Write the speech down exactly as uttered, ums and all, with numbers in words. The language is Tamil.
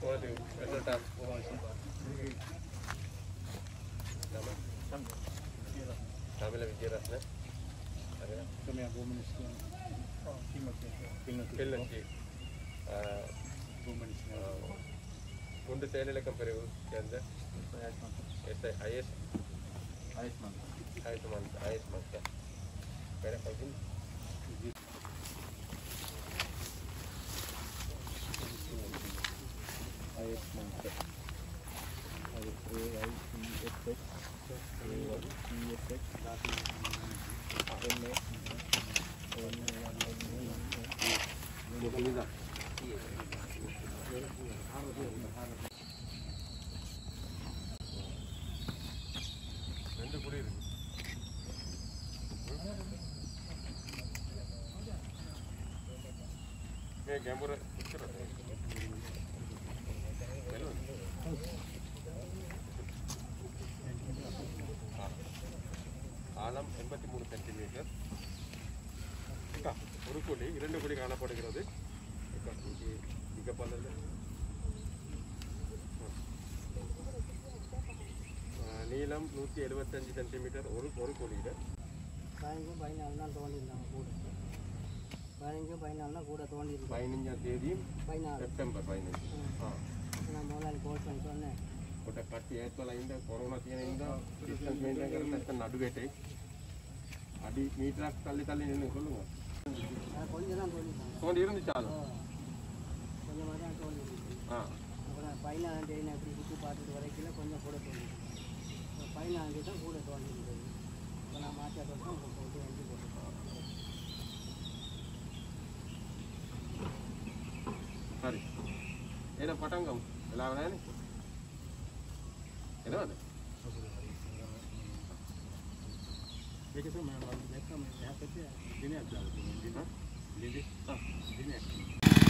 Waduh, resultat. Nama? Kamila Wijarasna. Ada? Kami yang komunisnya. Oh, Timur Timur. Pilnanci. Ah, komunisnya. Mundu செயலிழக்கம் பிரிவு சேர்ந்த எஸ்ஐ ஐஎஸ் Aisman. ஆயுஷ்மான் ஆயுஷ்மான் சார் வேற பகுதி Aisman. Ada A I T S X, A Y T S X, M S, ரெண்டு குடி இருக்கு ஏ கேம்பூர் ஆழம் எண்பத்தி மூணு சென்டிமீட்டர் ஒரு கோடி இரண்டு கோடி காணப்படுகிறது மிக பல்லது நீளம் நூற்றி எழுபத்தஞ்சு சென்டிமீட்டர் ஒரு ஒரு கோடியில் பதினஞ்சு பதினாலு நாள் தோண்டியிருந்தாங்க கூட பதினஞ்சு பதினாலு நாள் கூட தோண்டியிருந்தாங்க பதினஞ்சாம் தேதியும் பதினாலு செப்டம்பர் பதினஞ்சு நான் முதலாளி கோல் பண்ணி சொன்னேன் කොට කට්ටිය ඇත්වලා ඉඳ කොරෝනා තියෙන ඉඳ ඩිස්ටන්ස් මේන්ටේන් කරලා නැත්නම් නඩු ගැටේ අඩි මීටරක් තල්ලි තල්ලි නෙන්නේ சொல்லுங்க கொஞ்சம் தான் தோண்டியிருந்தாங்க தோண்டி இருந்துச்சாலும் கொஞ்சமாக தான் தோண்டியிருந்தது ஆ அப்புறம் பதினாலாம் தேதி நான் இப்படி சுற்றி பார்த்துட்டு வரைக்கும் கொஞ்சம் கூட தோண்டியிருந்தேன் பதினாலாம் தேதி தான் கூட தோண்டியிருந்தது இப்போ நான் மாற்ற தான் போட்டு வண்டி போட்டுருக்கேன் சரி ஏன்னா பட்டங்கம் எல்லாம் வேணானே එනවද? ඒක තමයි මම දැක්කම එහා පැත්තේ දිනයක් දාලා තියෙනවා. දින දින දිනයක්